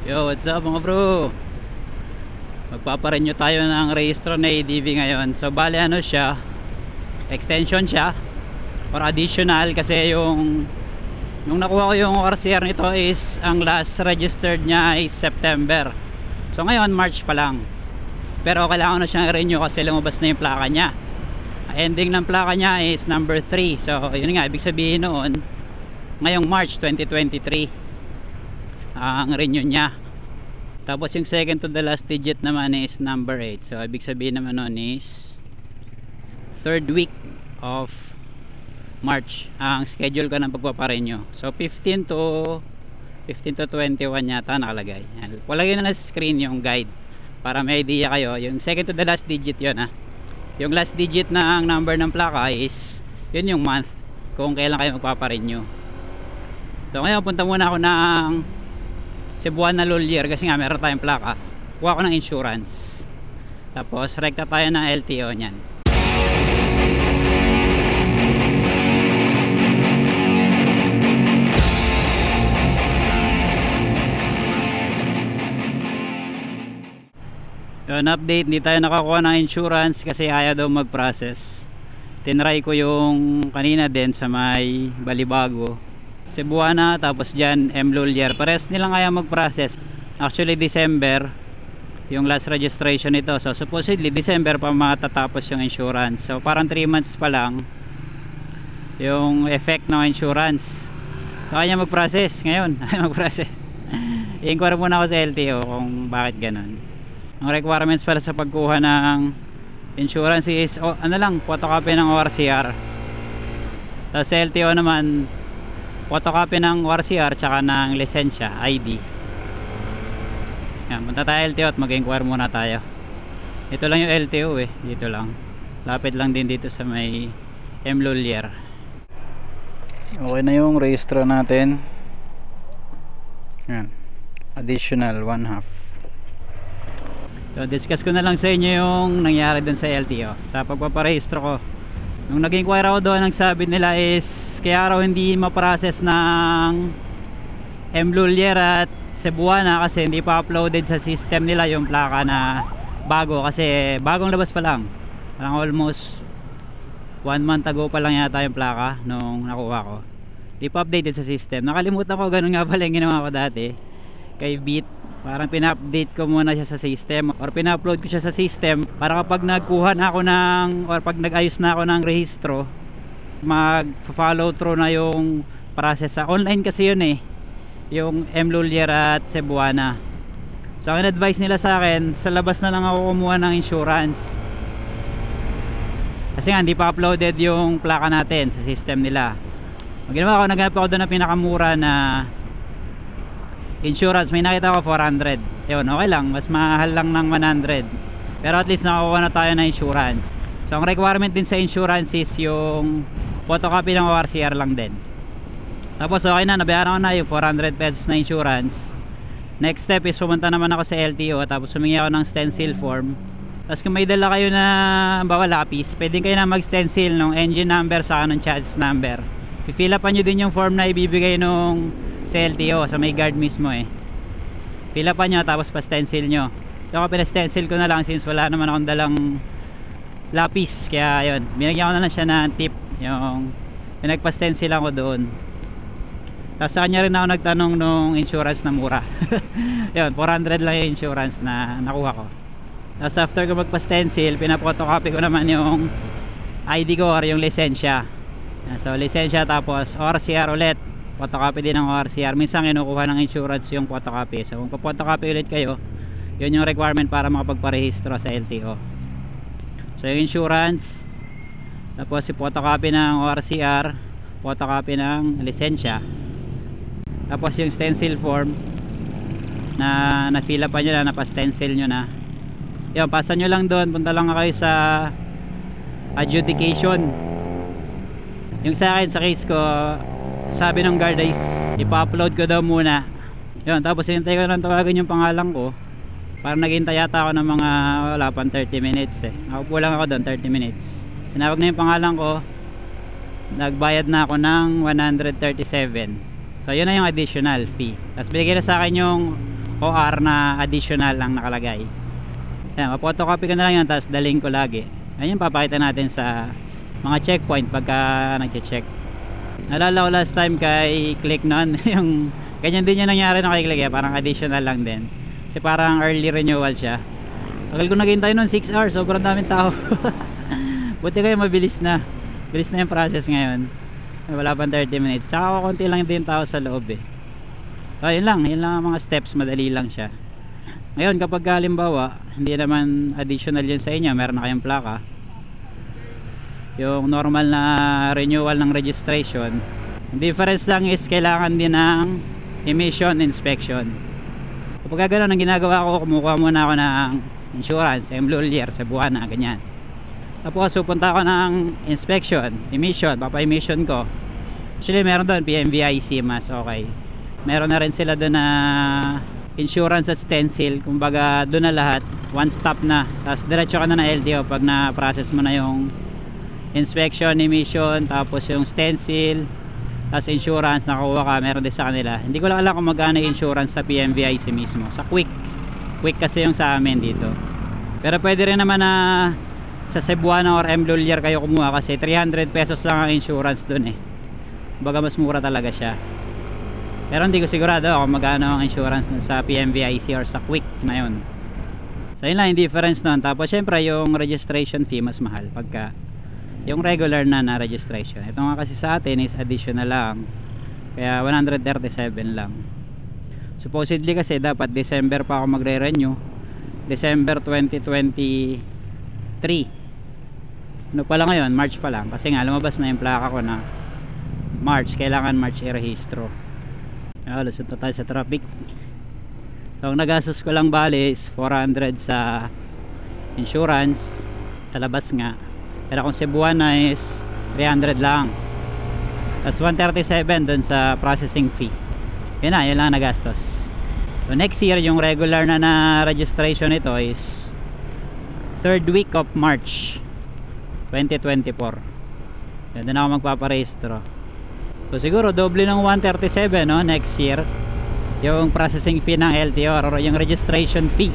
Yo, what's up mga bro? Magpaparenew tayo ng rehistro na ADV ngayon. So bali ano siya, extension siya or additional kasi yung nung nakuha ko yung RCR nito is ang last registered niya is September. So ngayon March pa lang. Pero kailangan na siyang i-renew kasi lumabas na yung plaka niya. Ending ng plaka niya is number 3. So yun nga, ibig sabihin noon ngayong March 2023 ang renew niya. Tapos yung second to the last digit naman is number 8. So ibig sabihin naman nun is third week of March ang schedule ko ng pagpaparenew. So 15 to 21 yata nakalagay. Palagay na sa screen yung guide para may idea kayo. Yung second to the last digit yun ha. Yung last digit na ang number ng plaka is yun yung month kung kailan kayo magpaparenew. So ngayon punta muna ako ng Cebuana Lolier kasi nga meron tayong plaka. Kuha ko ng insurance. Tapos rekta tayo ng LTO niyan. Yun, update, hindi tayo nakakuha ng insurance kasi ayaw daw mag-process. Tinry ko yung kanina din sa may Balibago, Cebuana, tapos dyan M. Lolier. Pares nilang kaya mag-process. Actually December yung last registration nito. So supposedly December pa matatapos yung insurance. So parang 3 months pa lang yung effect ng insurance. So kaya mag-process ngayon. Mag-process. I-inquire muna ako sa LTO kung bakit ganun. Ang requirements pala sa pagkuha ng insurance is ano lang, photocopy ng ORCR. Tapos sa LTO naman photocopy ng ORCR tsaka ng lisensya, ID. Yan, punta tayo LTO at mag-inquire muna tayo. Ito lang yung LTO eh, dito lang. Lapit lang din dito sa may M. Lolier. Okay na yung rehistro natin. Yan, additional 1/2. So, discuss ko na lang sa inyo yung nangyari dun sa LTO sa pagpaparehistro ko. Nung nag-inquire ako doon, ang sabi nila is kaya raw hindi ma-process ng M. Lolier at Cebuana kasi hindi pa uploaded sa system nila yung plaka na bago, kasi bagong labas pa lang. Parang almost 1 month ago pa lang yata yung plaka nung nakuha ko. Hindi pa updated sa system. Nakalimutan ko, ganun nga pala yung ginawa ko dati kay Beat. Parang pina-update ko muna siya sa system or pina-upload ko siya sa system para kapag nagkuha na ako ng or pag nag-ayos na ako ng rehistro, mag-follow through na yung process. Sa online kasi yun eh, yung M. Lolier at Cebuana. So ang advice nila sa akin, sa labas na lang ako kumuha ng insurance kasi nga hindi pa uploaded yung plaka natin sa system nila. Ginawa ko, naghanap ako doon ng pinakamura na insurance. May nakita ko 400. Yun, okay lang, mas mahal lang ng 100, pero at least nakakuha na tayo ng insurance. So ang requirement din sa insurance is yung photocopy ng ORCR lang din. Tapos okay na, nabayaran ko na yung 400 pesos na insurance. Next step is pumunta naman ako sa LTO, tapos humingi ako ng stencil form. Tapos kung may dala kayo na bawa lapis, pwede kayo na mag-stencil ng engine number sa ng chassis number. I-fill upan nyo din yung form na ibibigay nung sa LTO, sa may guard mismo eh. Fill upan nyo tapos pa-stencil nyo. So ako pina-stencil ko na lang since wala naman akong dalang lapis, kaya yun, binigyan ko na lang siya ng tip, yung pinagpa-stencil ako doon. Tapos sa kanya rin ako nagtanong nung insurance na mura. Yun, 400 lang yung insurance na nakuha ko. Tapos after ko magpa-stencil, pinapotocopy ko naman yung ID ko or yung lisensya. So lisensya tapos ORCR ulit, photocopy din ng ORCR. Minsan kinukuha ng insurance yung photocopy. So kung pa-photocopy ulit kayo, yun yung requirement para makapagparehistro sa LTO. So yung insurance, tapos si photocopy ng ORCR, photocopy ng lisensya, tapos yung stencil form na na-fill upan nyo na, napa-stencil nyo na. Yun, pasa nyo lang doon, punta lang kayo sa adjudication. Yung sa akin, sa case ko, sabi ng guard is ipa-upload ko daw muna. Yun, tapos hinintay ko lang tawagan yung pangalan ko. Parang naghintay yata ako ng mga wala pang 30 minutes eh. Nakaupo lang ako doon 30 minutes. Sinawag na yung pangalan ko, nagbayad na ako ng 137. So yun na yung additional fee. Tapos binigay na sa akin yung OR na additional lang nakalagay. Ayan, photocopy ko na lang yan, tapos daling ko lagi. Ayun, papakita natin sa mga checkpoint pagka nagche-check. Nalala ko last time kay Click noon, yung ganyan din yung nangyari na kay Click, parang additional lang din. Kasi parang early renewal siya. Tagal ko naghintay noon, 6 hours, sobrang daming tao. Buti kayo mabilis na. Bilis na yung process ngayon. Wala pang 30 minutes. Saka konti lang din tao sa loob eh. So, yun lang ang mga steps, madali lang siya. Ngayon kapag halimbawa hindi naman additional yun sa inyo, meron na kayong plaka, yung normal na renewal ng registration, ang difference lang is kailangan din ng emission inspection. Kapag gano'n ang ginagawa ko, kumukuha muna ako ng insurance, employer, Cebuana, ganyan. Tapos pupunta ako ng inspection, emission, papa-emission ko. Actually meron doon PMVIC, mas okay. Meron na rin sila doon na insurance at stencil, kumbaga doon na lahat, one stop na. Tapos diretso ka na ng LTO pag na-process mo na yung inspection, emission, tapos yung stencil, tapos insurance, nakuha ka, meron din sa kanila. Hindi ko lang alam kung magkano yung insurance sa PMVIC mismo, sa Quick kasi yung sa amin dito. Pero pwede rin naman na sa Cebuana or Mlulier kayo kumuha, kasi 300 pesos lang ang insurance doon eh. Baga mas mura talaga siya. Pero hindi ko sigurado kung magkano ang insurance sa PMVIC or sa Quick na yun. So yun lang yung difference nun. Tapos syempre yung registration fee mas mahal pagka yung regular na registration. Ito nga kasi sa atin is additional lang, kaya 137 lang. Supposedly kasi dapat December pa ako magre-renew, December 2023. Ano pa lang ngayon, March pa lang, kasi nga lumabas na yung plaka ko na March, kailangan March i-rehistro. Lusot na tayo sa traffic. So ang nagastos ko lang bali is 400 sa insurance sa labas nga, pero kung Cebuana is 300 lang, tapos 137 dun sa processing fee. Yun lang nagastos. So next year yung regular na registration nito is 3rd week of March 2024. Yun, doon ako magpaparehistro. So siguro doble ng 137 no, next year yung processing fee ng LTO or yung registration fee.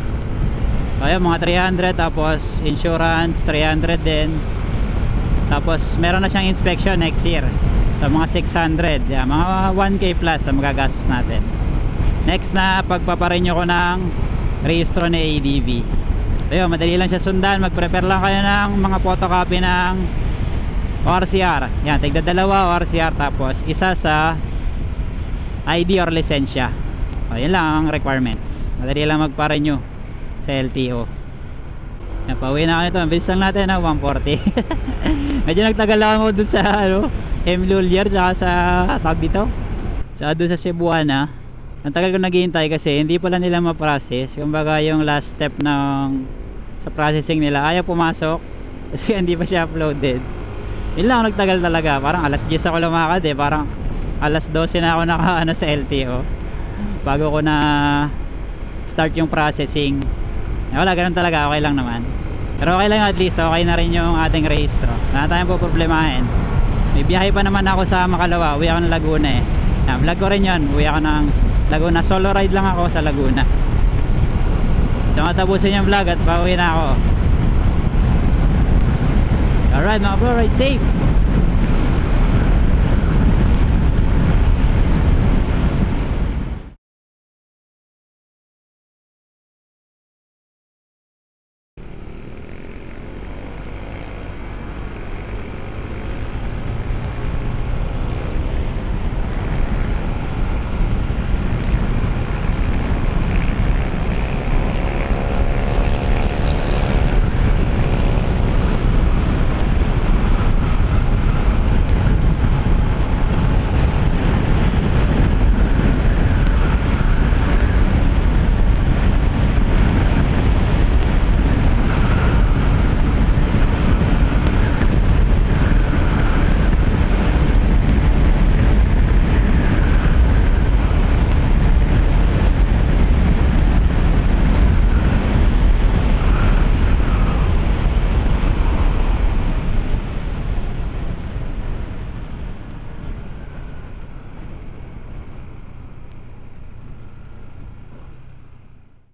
So ayun, mga 300, tapos insurance 300 din, tapos meron na siyang inspection next year, so mga 600, mga 1k plus ang magagastos natin. Next na pagpaparenew ko ng rehistro ni ADV. Ayun, madali lang siya sundan. Mag-prepare lang kayo ng mga photocopy ng ORCR. Yan, tigda dalawa ORCR, tapos isa sa ID or lisensya. O, yun lang ang requirements. Madali lang magpa-renew sa LTO. Yan, pauwi na ako nito. Bilis lang natin na 140. Medyo nagtagal ako dun sa Mlulier, tsaka sa tag dito, doon sa Cebuana. Ang tagal ko naghihintay kasi hindi pala nila ma-process. Kumbaga yung last step sa processing nila ayaw pumasok kasi hindi pa siya uploaded. Yun lang nagtagal talaga. Parang alas 10 ako lumakad eh. Parang alas 12 na ako nakaano sa LTO bago ko na start yung processing. Wala, ganun talaga. Okay lang naman. Pero okay lang, at least okay na rin yung ating rehistro. Wala tayong poproblemahin. May biyahe pa naman ako sa Makalawa. Uwi ako ng Laguna eh. Vlog ko rin yun. Uwi ako ng Laguna. Solo ride lang ako sa Laguna. So matapusin yung vlog at pauwi na ako. Alright mga bro, ride safe.